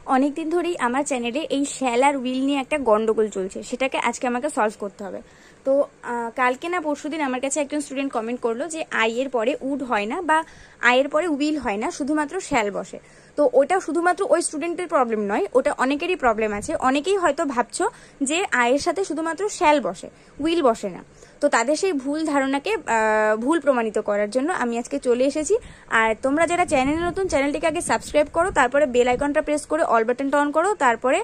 অনেক দিন ধরেই আমার চ্যানেলে এই শ্যাল আর উইল নিয়ে একটা গন্ডগোল চলছে, সেটাকে আজকে আমাকে সলভ করতে হবে। তো কালকে না পরশুদিন আমার কাছে একজন স্টুডেন্ট কমেন্ট করলো যে আই এর পরে উড হয় না বা আই এর পরে উইল হয় না, শুধুমাত্র শ্যাল বসে। তো ওটা শুধুমাত্র ওই স্টুডেন্টের প্রবলেম নয়, ওটা অনেকেরই প্রবলেম আছে। অনেকেই হয়তো ভাবছো যে আয়ের সাথে শুধুমাত্র শ্যাল বসে, উইল বসে না। তো তাদের সেই ভুল ধারণাকে ভুল প্রমাণিত করার জন্য আমি আজকে চলে এসেছি। আর তোমরা যারা চ্যানেলে নতুন, চ্যানেলটিকে আগে সাবস্ক্রাইব করো, তারপরে বেল আইকনটা প্রেস করে অল বাটনটা অন করো, তারপরে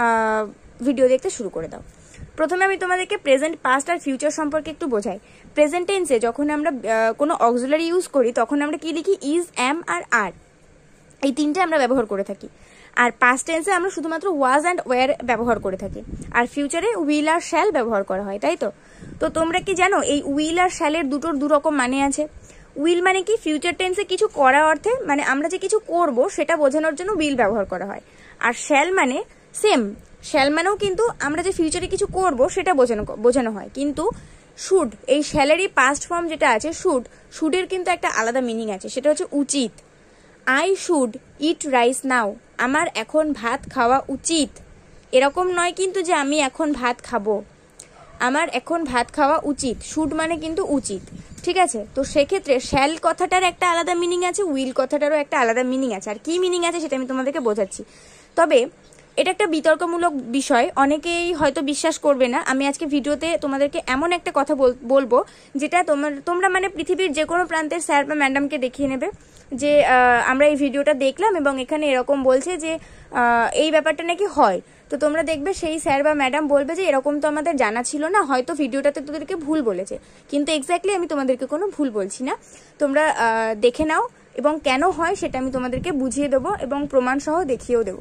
ভিডিও দেখতে শুরু করে দাও। প্রথমে আমি তোমাদেরকে প্রেজেন্ট, পাস্ট আর ফিউচার সম্পর্কে একটু বোঝাই। প্রেজেন্ট টেন্সে যখন আমরা কোনো অক্সিলারি ইউজ করি তখন আমরা কি লিখি? ইজ, অ্যাম আর আর, এই তিনটে আমরা ব্যবহার করে থাকি। আর পাস্ট টেন্সে আমরা শুধুমাত্র ওয়াজ অ্যান্ড ওয়ার ব্যবহার করে থাকি। আর ফিউচারে উইল আর শ্যাল ব্যবহার করা হয়, তাই তো? তো তোমরা কি জানো এই উইল আর শ্যালের দুটোর দুরকম মানে আছে? উইল মানে কি? ফিউচার টেন্সে কিছু করা অর্থে, মানে আমরা যে কিছু করব সেটা বোঝানোর জন্য উইল ব্যবহার করা হয়। আর শ্যাল মানে সেম, শ্যাল মানেও কিন্তু আমরা যে ফিউচারে কিছু করব সেটা বোঝানো হয়। কিন্তু শুড, এই শ্যালেরই পাস্ট ফর্ম যেটা আছে শুড, শুডের কিন্তু একটা আলাদা মিনিং আছে, সেটা হচ্ছে উচিত। I should eat rice now, আমার এখন ভাত খাওয়া উচিত। এরকম নয় কিন্তু যে আমি এখন ভাত খাবো, আমার এখন ভাত খাওয়া উচিত। শুড মানে কিন্তু উচিত, ঠিক আছে? তো সেক্ষেত্রে শ্যাল কথাটার একটা আলাদা মিনিং আছে, উইল কথাটারও একটা আলাদা মিনিং আছে। আর কি মিনিং আছে সেটা আমি তোমাদেরকে বোঝাচ্ছি। তবে এটা একটা বিতর্কমূলক বিষয়, অনেকেই হয়তো বিশ্বাস করবে না। আমি আজকে ভিডিওতে তোমাদেরকে এমন একটা কথা বলবো যেটা তোমরা মানে পৃথিবীর যে কোনো প্রান্তের স্যার বা ম্যাডামকে দেখিয়ে নেবে যে আমরা এই ভিডিওটা দেখলাম এবং এখানে এরকম বলছে যে এই ব্যাপারটা নাকি হয়। তো তোমরা দেখবে সেই স্যার বা ম্যাডাম বলবে যে এরকম তো আমাদের জানা ছিল না, হয়তো ভিডিওটাতে তোদেরকে ভুল বলেছে। কিন্তু এক্স্যাক্টলি আমি তোমাদেরকে কোনো ভুল বলছি না, তোমরা দেখে নাও এবং কেন হয় সেটা আমি তোমাদেরকে বুঝিয়ে দেবো এবং প্রমাণ সহ দেখিয়েও দেবো।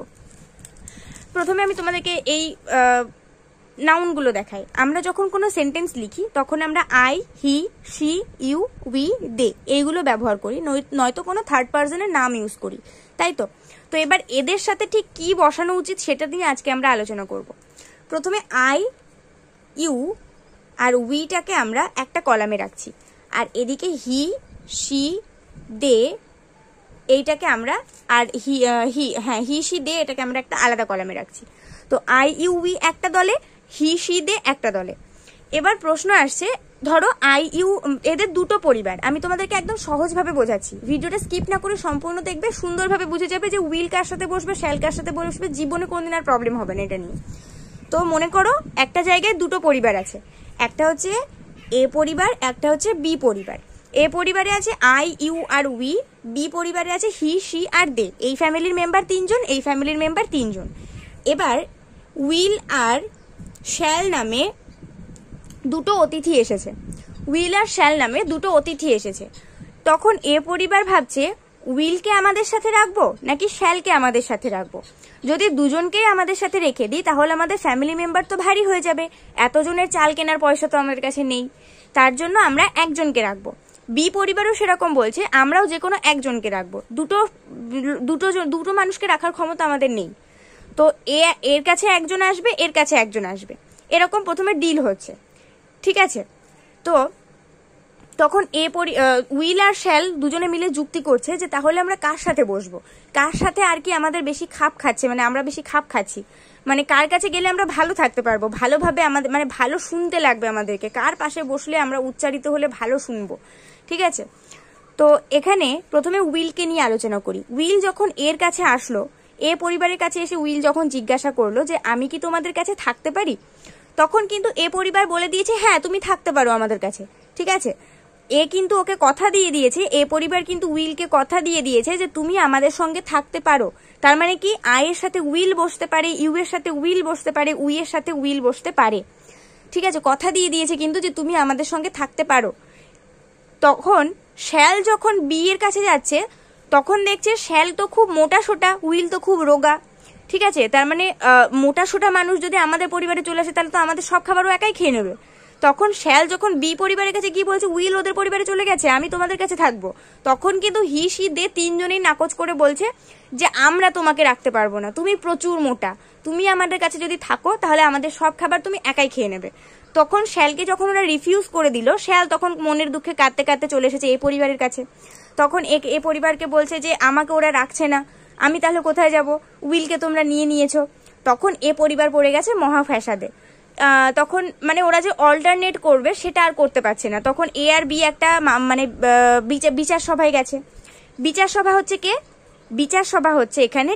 প্রথমে আমি তোমাদেরকে এই নাউনগুলো দেখাই। আমরা যখন কোনো সেন্টেন্স লিখি তখন আমরা I, he, she, you, we, they এইগুলো ব্যবহার করি, নয়তো কোনো থার্ড পার্সনের নাম ইউজ করি, তাই তো? তো এবার এদের সাথে ঠিক কি বসানো উচিত সেটা নিয়ে আজকে আমরা আলোচনা করব। প্রথমে আই, ইউ আর উইটাকে আমরা একটা কলামে রাখছি, আর এদিকে হি, শি, দে এইটাকে আমরা, আর হি শি দে এটাকে আমরা একটা আলাদা কলামে রাখছি। তো আই, ইউ, উই একটা দলে, হি, শি, দে একটা দলে। এবার প্রশ্ন আসছে, ধরো আই, ইউ এদের দুটো পরিবার। আমি তোমাদেরকে একদম সহজভাবে বোঝাচ্ছি, ভিডিওটা স্কিপ না করে সম্পূর্ণ দেখবে, সুন্দরভাবে বুঝে যাবে যে উইল কার সাথে বসবে, শ্যাল কার সাথে বসবে, জীবনে কোনদিন আর প্রবলেম হবে না এটা নিয়ে। তো মনে করো একটা জায়গায় দুটো পরিবার আছে, একটা হচ্ছে এ পরিবার, একটা হচ্ছে বি পরিবার। এ পরিবারে আছে আই, ইউ আর উই, বি পরিবারে আছে হি, শি আর দে। এই ফ্যামিলির মেম্বার তিনজন, এই ফ্যামিলির মেম্বার তিনজন। এবার উইল আর শ্যাল নামে দুটো অতিথি এসেছে, উইল আর শ্যাল নামে দুটো অতিথি এসেছে। তখন এ পরিবার ভাবছে উইলকে আমাদের সাথে রাখবো নাকি শ্যালকে আমাদের সাথে রাখবো। যদি দুজনকেই আমাদের সাথে রেখে দিই তাহলে আমাদের ফ্যামিলি মেম্বার তো ভারী হয়ে যাবে, এতজনের চাল কেনার পয়সা তো আমাদের কাছে নেই, তার জন্য আমরা একজনকে রাখবো। বি পরিবারও সেরকম বলছে, আমরাও যে কোনো একজনকে রাখবো, দুটো মানুষকে রাখার ক্ষমতা আমাদের নেই। তো এর কাছে একজন আসবে, এর কাছে একজন আসবে, এরকম প্রথমে ডিল হচ্ছে, ঠিক আছে? তো তখন উইল আর শ্যাল দুজনে মিলে যুক্তি করছে যে তাহলে আমরা কার সাথে বসবো, কার সাথে আর কি আমাদের বেশি খাপ খাচ্ছে, মানে আমরা বেশি খাপ খাচ্ছি, মানে কার কাছে গেলে আমরা ভালো থাকতে পারবো, ভালোভাবে আমাদের মানে ভালো শুনতে লাগবে আমাদেরকে, কার পাশে বসলে আমরা উচ্চারিত হলে ভালো শুনবো, ঠিক আছে? তো এখানে প্রথমে উইলকে নিয়ে আলোচনা করি। উইল যখন এর কাছে আসলো, এ পরিবারের কাছে এসে উইল যখন জিজ্ঞাসা করলো যে আমি কি তোমাদের কাছে থাকতে পারি, তখন কিন্তু এ পরিবার বলে দিয়েছে হ্যাঁ তুমি থাকতে পারো আমাদের কাছে, ঠিক আছে? এ কিন্তু ওকে কথা দিয়ে দিয়েছে, এ পরিবার কিন্তু উইলকে কথা দিয়ে দিয়েছে যে তুমি আমাদের সঙ্গে থাকতে পারো। তার মানে কি আই এর সাথে উইল বসতে পারে, ইউ এর সাথে উইল বসতে পারে, উই এর সাথে উইল বসতে পারে, ঠিক আছে? কথা দিয়ে দিয়েছে কিন্তু যে তুমি আমাদের সঙ্গে থাকতে পারো। তখন শ্যাল যখন বি এর কাছে যাচ্ছে তখন দেখছে শ্যাল তো খুব মোটা সোটা, উইল তো খুব রোগা, ঠিক আছে? তার মানে মোটা সোটা মানুষ যদি আমাদের পরিবারে চলে আসে তাহলে তো আমাদের সব খাবারও একাই খেয়ে নেবে। তখন শ্যাল যখন বি পরিবারের কাছে গিয়ে বলছে উইল ওদের পরিবারে চলে গেছে, আমি তোমাদের কাছে থাকবো, তখন কিন্তু হি, শি, দে তিনজনেই নাকচ করে বলছে যে আমরা তোমাকে রাখতে পারবো না, তুমি প্রচুর মোটা, তুমি আমাদের কাছে যদি থাকো তাহলে আমাদের সব খাবার তুমি একাই খেয়ে নেবে। তখন শ্যালকে যখন ওরা রিফিউজ করে দিল, শ্যাল তখন মনের দুঃখে কাঁদতে কাঁদতে চলে এসেছে এ পরিবারের কাছে। তখন এ পরিবারকে বলছে যে আমাকে ওরা রাখছে না, আমি তাহলে কোথায় যাব? উইলকে তোমরা নিয়েছো। তখন এ পরিবার পড়ে গেছে মহা ফ্যাসাদে। তখন মানে ওরা যে অল্টারনেট করবে সেটা আর করতে পারছে না। তখন এ আর বি একটা মানে বিচার সভায় গেছে। বিচার সভা হচ্ছে কে? বিচার সভা হচ্ছে এখানে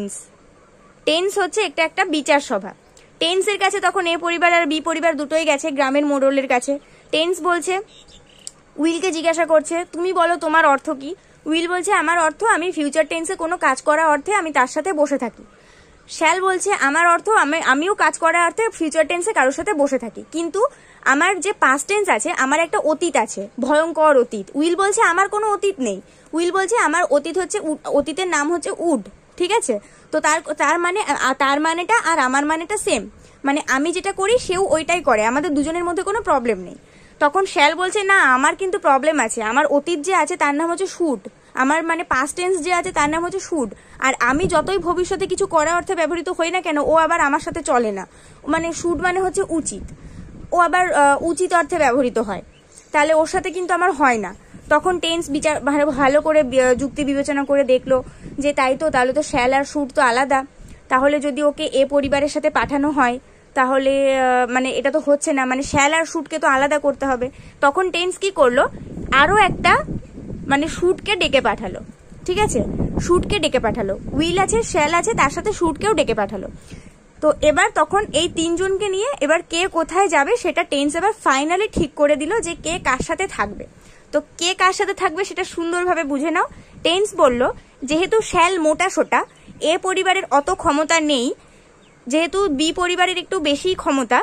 টেন্স হচ্ছে একটা বিচার সভা। টেন্সের কাছে তখন এ পরিবার আর বি পরিবার দুটোই গেছে গ্রামের মোড়লের কাছে। টেন্স বলছে, উইলকে জিজ্ঞাসা করছে, তুমি বলো তোমার অর্থ কি? উইল বলছে, আমার অর্থ আমি ফিউচার টেন্সে কোনো কাজ করা অর্থে আমি তার সাথে বসে থাকি। শ্যাল বলছে, আমার অর্থ আমিও কাজ করার অর্থে ফিউচার টেন্সে কারোর সাথে বসে থাকি, কিন্তু আমার যে পাস্ট টেন্স আছে, আমার একটা অতীত আছে, ভয়ঙ্কর অতীত। উইল বলছে, আমার কোনো অতীত নেই। উইল বলছে, আমার অতীত হচ্ছে, অতীতের নাম হচ্ছে উড। ঠিক আছে, তো তার মানেটা আর আমার মানেটা সেম, মানে আমি যেটা করি সেও ওইটাই করে, আমাদের দুজনের মধ্যে কোনো প্রবলেম নেই। তখন শ্যাল বলছে, না আমার কিন্তু প্রবলেম আছে, আমার অতীত যে আছে তার নাম হচ্ছে শুড, আমার মানে পাস্ট টেন্স যে আছে তার নাম হচ্ছে শুড, আর আমি যতই ভবিষ্যতে কিছু করার অর্থে ব্যবহৃত হই না কেন, ও আবার আমার সাথে চলে না। মানে শুড মানে হচ্ছে উচিত, ও আবার উচিত অর্থে ব্যবহৃত হয়, তাহলে ওর সাথে কিন্তু আমার হয় না। তখন টেন্স বিচার ভালো করে যুক্তি বিবেচনা করে দেখলো যে তাই তো, তাহলে তো শ্যাল আর শুড তো আলাদা, তাহলে যদি ওকে এ পরিবারের সাথে পাঠানো হয় তাহলে মানে এটা তো হচ্ছে না, মানে শ্যাল আর শুটকে তো আলাদা করতে হবে। তখন টেন্স কি করলো, আরো একটা মানে শুটকে ডেকে পাঠালো। ঠিক আছে, শুটকে ডেকে পাঠালো, উইল আছে, শ্যাল আছে, তার সাথে শুটকেও ডেকে পাঠালো। তো এবার তখন এই তিনজনকে নিয়ে এবার কে কোথায় যাবে সেটা টেন্স এবার ফাইনালি ঠিক করে দিল যে কে কার সাথে থাকবে। তো কে কার সাথে থাকবে সেটা সুন্দরভাবে বুঝে নাও। টেন্স বলল, যেহেতু শ্যাল মোটা সোটা, এ পরিবারের অত ক্ষমতা নেই, যেহেতু বি পরিবারের একটু বেশি ক্ষমতা,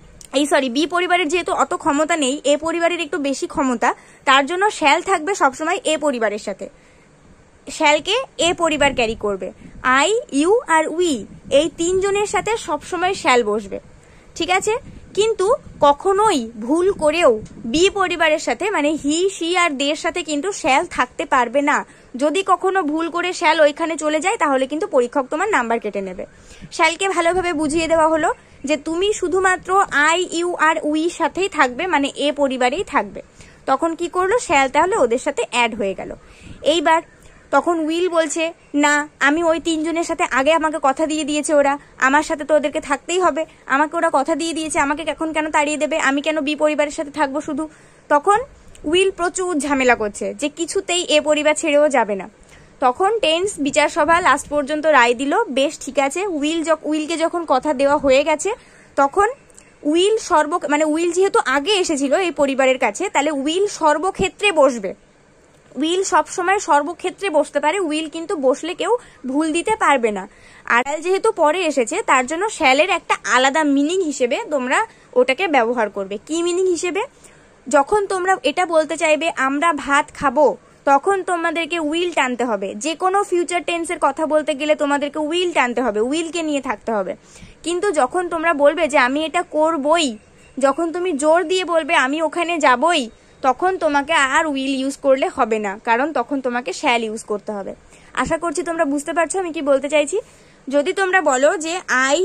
বি পরিবারের যেহেতু অত ক্ষমতা নেই, এ পরিবারের একটু বেশি ক্ষমতা, তার জন্য শ্যাল থাকবে সবসময় এ পরিবারের সাথে, শ্যালকে এ পরিবার ক্যারি করবে। আই, ইউ আর উই, এই তিনজনের সাথে সবসময় শ্যাল বসবে। ঠিক আছে, কিন্তু কখনোই ভুল করেও বি পরিবারের সাথে মানে হি, সি আর দের সাথে কিন্তু শ্যাল থাকতে পারবে না। যদি কখনো ভুল করে শ্যাল ওইখানে চলে যায় তাহলে কিন্তু পরীক্ষক তোমার নাম্বার কেটে নেবে। শ্যালকে ভালোভাবে বুঝিয়ে দেওয়া হলো যে তুমি শুধুমাত্র আই, ইউ আর উই সাথেই থাকবে, মানে এ পরিবারেই থাকবে। তখন কি করলো, শ্যাল তাহলে ওদের সাথে অ্যাড হয়ে গেল। এইবার তখন উইল বলছে, না আমি ওই তিনজনের সাথে আগে আমাকে কথা দিয়ে দিয়েছে, ওরা আমার সাথে তো ওদেরকে থাকতেই হবে, আমাকে ওরা কথা দিয়ে দিয়েছে, আমাকে এখন কেন তাড়িয়ে দেবে, আমি কেন বি পরিবারের সাথে থাকবো শুধু। তখন উইল প্রচুর ঝামেলা করছে যে কিছুতেই এ পরিবার ছেড়েও যাবে না। তখন টেন্স বিচার সভা লাস্ট পর্যন্ত রায় দিল, বেশ ঠিক আছে, উইলকে যখন কথা দেওয়া হয়ে গেছে তখন উইল উইল যেহেতু আগে এসেছিল এই পরিবারের কাছে, তাহলে উইল সর্বক্ষেত্রে বসবে। উইল সবসময় সর্বক্ষেত্রে বসতে পারে, উইল কিন্তু বসলে কেউ ভুল দিতে পারবে না। আর যেহেতু পরে এসেছে তার জন্য শ্যালের একটা আলাদা মিনিং হিসেবে তোমরা ওটাকে ব্যবহার করবে। কি মিনিং হিসেবে? যখন তোমরা এটা বলতে চাইবে আমরা ভাত খাবো, তখন তোমাদেরকে উইল টানতে হবে। যে কোনো ফিউচার টেন্সের কথা বলতে গেলে তোমাদেরকে উইল টানতে হবে, উইলকে নিয়ে থাকতে হবে। কিন্তু যখন তোমরা বলবে যে আমি এটা করবই, যখন তুমি জোর দিয়ে বলবে আমি ওখানে যাবই, তখন তোমাকে আর উইল ইউজ করলে হবে না, কারণ তখন তোমাকে শ্যাল ইউজ করতে হবে। আশা করছি তোমরা বুঝতে পারছো আমি কি বলতে চাইছি। যদি তোমরা বলো যে আই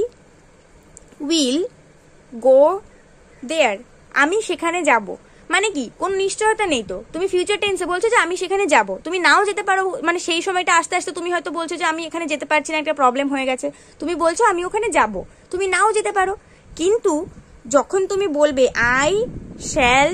উইল গো দেয়ার, আমি সেখানে যাব, মানে কি কোনো নিশ্চয়তা নেই তো, তুমি ফিউচার টেন্সে বলছো যে আমি সেখানে যাব, তুমি নাও যেতে পারো, মানে সেই সময়টা আস্তে আস্তে তুমি হয়তো বলছো যে আমি এখানে যেতে পারছি না, একটা প্রবলেম হয়ে গেছে, তুমি বলছো আমি ওখানে যাব, তুমি নাও যেতে পারো। কিন্তু যখন তুমি বলবে আই শ্যাল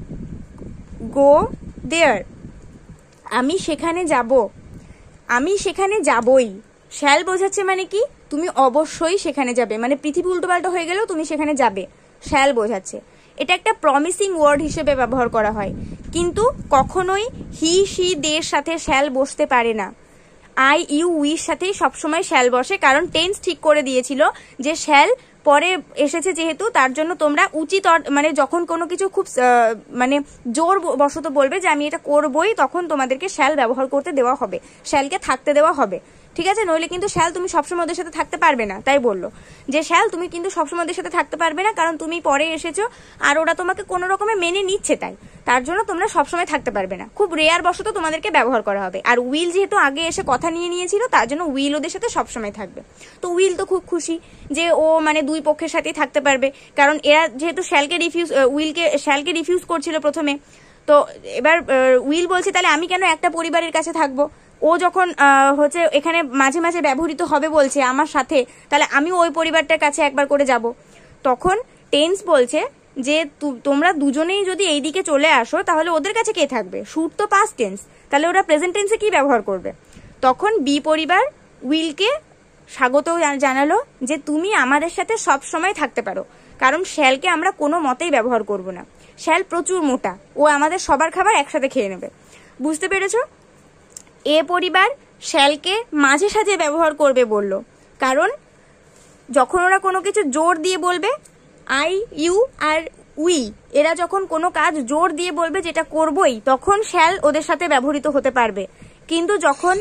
গো দেয়ার, আমি সেখানে যাব, আমি সেখানে যাবই, শ্যাল বোঝাচ্ছে মানে কি তুমি অবশ্যই সেখানে যাবে, মানে পৃথিবী উল্টোপাল্টা হয়ে গেলেও তুমি সেখানে যাবে, শ্যাল বোঝাচ্ছে। এটা একটা প্রমিসিং ওয়ার্ড হিসেবে ব্যবহার করা হয়, কিন্তু কখনোই হি, সি, দের সাথে শ্যাল বসতে পারে না। আই, ইউ, উইর সাথেই সবসময় শ্যাল বসে, কারণ টেন্স ঠিক করে দিয়েছিল যে শ্যাল পরে এসেছে যেহেতু, তার জন্য তোমরা উচিত মানে যখন কোনো কিছু খুব মানে জোর বশত বলবে যে আমি এটা করবই, তখন তোমাদেরকে শ্যাল ব্যবহার করতে দেওয়া হবে, শ্যালকে থাকতে দেওয়া হবে। ঠিক আছে, নইলে কিন্তু শ্যাল তুমি সবসময় ওদের সাথে থাকতে পারবে না। তাই বললো যে শ্যাল তুমি কিন্তু সবসময় ওদের সাথে থাকতে পারবে না, কারণ তুমি পরে এসেছো আর ওরা তোমাকে কোনো রকমে মেনে নিচ্ছে, তার জন্য তোমরা সবসময় থাকতে পারবে না, খুব রেয়ার বশত তোমাদেরকে ব্যবহার করা হবে। আর উইল যেহেতু আগে এসে কথা নিয়েছিল, তার জন্য উইল ওদের সাথে সবসময় থাকবে। তো উইল তো খুব খুশি যে ও মানে দুই পক্ষের সাথেই থাকতে পারবে, কারণ এরা যেহেতু শ্যালকে রিফিউজ করছিল প্রথমে, তো এবার উইল বলছে তাহলে আমি কেন একটা পরিবারের কাছে থাকবো, ও যখন হচ্ছে এখানে মাঝে মাঝে ব্যবহৃত হবে বলছে আমার সাথে, তাহলে আমি ওই পরিবারটার কাছে একবার করে যাব। তখন টেন্স বলছে যে তোমরা দুজনেই যদি এইদিকে চলে আসো তাহলে ওদের কাছে কে থাকবে? শুড তো পাস্ট টেন্স, তাহলে ওরা প্রেজেন্ট টেন্সে কি ব্যবহার করবে? তখন বি পরিবার উইলকে স্বাগত জানালো যে তুমি আমাদের সাথে সব সময় থাকতে পারো, কারণ শ্যালকে আমরা কোনো মতেই ব্যবহার করব না। শ্যাল প্রচুর মোটা, ও আমাদের সবার খাবার একসাথে খেয়ে নেবে। বুঝতে পেরেছো? এ পরিবার শ্যালকে মাঝে সাঝে ব্যবহার করবে বলল, কারণ যখন ওরা কোনো কিছু জোর দিয়ে বলবে, আই ইউ আর উই, এরা যখন কোনো কাজ জোর দিয়ে বলবে যেটা করবই, তখন শ্যাল ওদের সাথে ব্যবহৃত হতে পারবে। কিন্তু যখন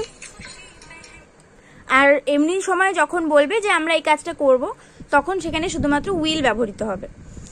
আর এমনি সময় যখন বলবে যে আমরা এই কাজটা করব, তখন সেখানে শুধুমাত্র উইল ব্যবহৃত হবে।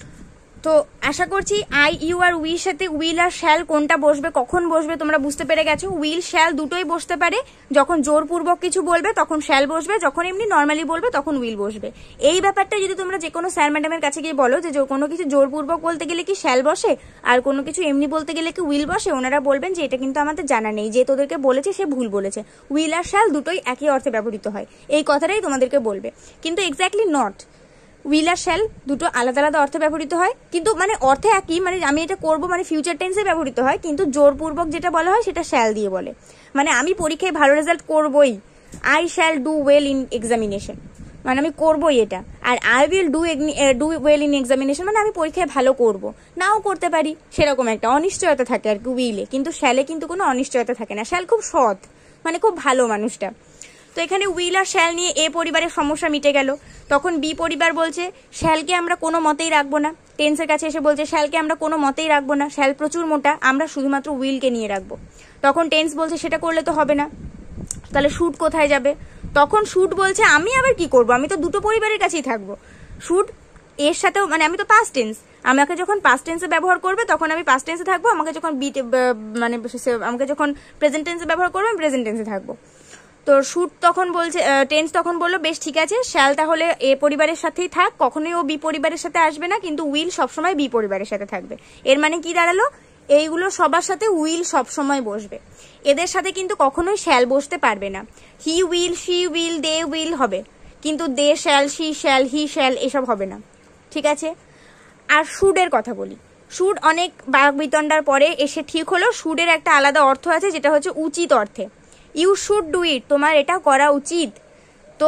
তো আশা করছি আই ইউ আর উইর সাথে উইল আর শ্যাল কোনটা বসবে, কখন বসবে তোমরা বুঝতে পেরে গেছো। উইল শ্যাল দুটোই বসতে পারে। যখন জোরপূর্বক কিছু বলবে তখন শ্যাল বসবে, যখন এমনি নর্মালি বলবে তখন উইল বসবে। এই ব্যাপারটা যদি তোমরা যে কোনো স্যার ম্যাডামের কাছে গিয়ে বলো যে কোনো কিছু জোরপূর্বক বলতে গেলে কি শ্যাল বসে আর কোনো কিছু এমনি বলতে গেলে কি উইল বসে, ওনারা বলবেন যে এটা কিন্তু আমাদের জানা নেই, যে তোদেরকে বলেছে সে ভুল বলেছে। উইল আর শ্যাল দুটোই একই অর্থে ব্যবহৃত হয়, এই কথাটাই তোমাদেরকে বলবে। কিন্তু এক্স্যাক্টলি নট, উইল আর শ্যাল দুটো আলাদা আলাদা অর্থে ব্যবহৃত হয়, কিন্তু মানে অর্থে একই, মানে আমি এটা করব মানে ফিউচার টেন্সে ব্যবহৃত হয়, কিন্তু জোরপূর্বক যেটা বলা হয় সেটা শ্যাল দিয়ে বলে। মানে আমি পরীক্ষায় ভালো রেজাল্ট করবই, I shall do well in examination, মানে আমি করবই এটা। আর I will do well in examination মানে আমি পরীক্ষায় ভালো করব, নাও করতে পারি, সেরকম একটা অনিশ্চয়তা থাকে আর কি উইলে। কিন্তু শ্যালে কিন্তু কোনো অনিশ্চয়তা থাকে না, শ্যাল খুব সৎ, মানে খুব ভালো মানুষটা। তো এখানে উইল আর শ্যাল নিয়ে এ পরিবারের সমস্যা মিটে গেল। তখন বি পরিবার বলছে শ্যালকে আমরা কোনো মতেই রাখবো না। টেন্সের কাছে এসে বলছে শ্যালকে আমরা কোনো মতেই রাখবো না, শ্যাল প্রচুর মোটা, আমরা শুধুমাত্র উইলকে নিয়ে রাখবো। তখন টেন্স বলছে সেটা করলে তো হবে না, তাহলে শুড কোথায় যাবে? তখন শুড বলছে আমি আবার কি করব, আমি তো দুটো পরিবারের কাছেই থাকবো। শুড এর সাথেও, মানে আমি তো পাস্ট টেন্স, আমাকে যখন পাস্ট টেন্সে ব্যবহার করবে তখন আমি পাস্ট টেন্সে থাকবো, আমাকে যখন মানে আমাকে যখন প্রেজেন্ট টেন্সে ব্যবহার করবে আমি প্রেজেন্ট টেন্সে থাকবো। তো শুড তখন বলছে, টেন্স তখন বললো বেশ ঠিক আছে, শ্যাল তাহলে এ পরিবারের সাথেই থাক, কখনোই ও বি পরিবারের সাথে আসবে না, কিন্তু উইল সবসময় বি পরিবারের সাথে থাকবে। এর মানে কি দাঁড়ালো? এইগুলো সবার সাথে উইল সবসময় বসবে, এদের সাথে কিন্তু কখনোই শ্যাল বসতে পারবে না। He will, she will, they will হবে, কিন্তু they shall, she shall, he shall এসব হবে না। ঠিক আছে? আর শুডের কথা বলি। শুড অনেক বাকবিতণ্ডার পরে এসে ঠিক হলো, শুডের একটা আলাদা অর্থ আছে যেটা হচ্ছে উচিত অর্থে। ইউ শুড ডু ইট, তোমার এটা করা উচিত। তো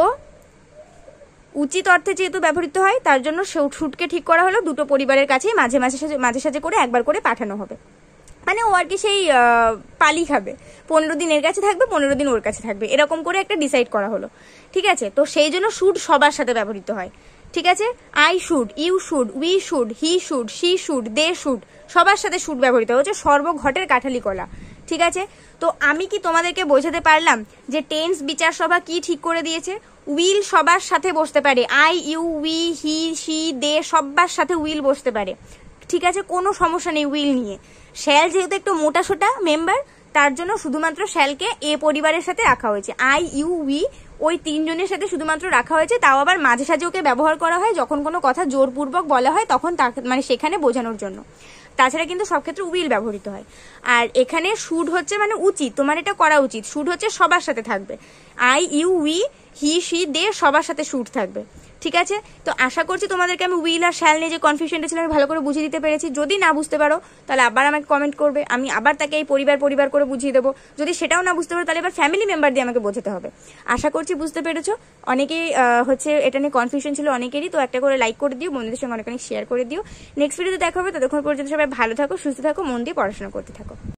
উচিত অর্থে যেহেতু ব্যবহৃত হয় তার জন্য শুডকে ঠিক করা হলো দুটো পরিবারের কাছেই মাঝে সাঝে করে একবার করে পাঠানো হবে। মানে ও আর কি সেই পালি খাবে, 15 দিন এর কাছে থাকবে, 15 দিন ওর কাছে থাকবে, এরকম করে একটা ডিসাইড করা হলো। ঠিক আছে? তো সেই জন্য শুড সবার সাথে ব্যবহৃত হয়। ঠিক আছে? I should, you should, we should, he should, she should, they should, সবার সাথে শুড ব্যবহৃত হচ্ছে, সর্বঘটের কাঠালি কলা। ঠিক আছে? তো আমি কি তোমাদেরকে বোঝাতে পারলাম যে টেন্স বিচার সভা কি ঠিক করে দিয়েছে? উইল সবার সাথে বসতে পারে, I you we he she they সবার সাথে উইল বসতে পারে। ঠিক আছে? কোনো সমস্যা নেই উইল নিয়ে। শ্যাল যেহেতু একটু মোটাসোটা মেম্বার, তার জন্য শুধুমাত্র শ্যালকে এ পরিবারের সাথে রাখা হয়েছে। আই ইউ উই ওই তিনজনের সাথে শুধুমাত্র রাখা হয়েছে, তাও আবার মাঝে সাঝে ওকে ব্যবহার করা হয় যখন কোনো কথা জোরপূর্বক বলা হয় তখন মানে সেখানে বোঝানোর জন্য। তাছাড়া কিন্তু সব ক্ষেত্রে উইল ব্যবহৃত হয়। আর এখানে শুড হচ্ছে মানে উচিত, তোমার এটা করা উচিত। শুড হচ্ছে সবার সাথে থাকবে, I you we he she they সবার সাথে শুড থাকবে। ঠিক আছে? তো আশা করছি তোমাদেরকে আমি উইল আর শ্যাল নিয়ে যে কনফিউশনটা ছিল আমি ভালো করে বুঝিয়ে দিতে পেরেছি। যদি না বুঝতে পারো তাহলে আবার আমাকে কমেন্ট করবে, আমি আবার তাকে এই পরিবার করে বুঝিয়ে দেবো। যদি সেটাও না বুঝতে পারো তাহলে এবার ফ্যামিলি মেম্বার দিয়ে আমাকে বোঝাতে হবে। আশা করছি বুঝতে পেরেছো। অনেকেই হচ্ছে এটা নিয়ে কনফিউশন ছিল অনেকেরই, তো একটা করে লাইক করে দিও, বন্ধুদের সঙ্গে অনেক শেয়ার করে দিও। নেক্সট ভিডিওতে দেখা হবে, ততক্ষণ পর্যন্ত সবাই ভালো থাকো, সুস্থ থাকো, মন দিয়ে পড়াশোনা করতে থাকো।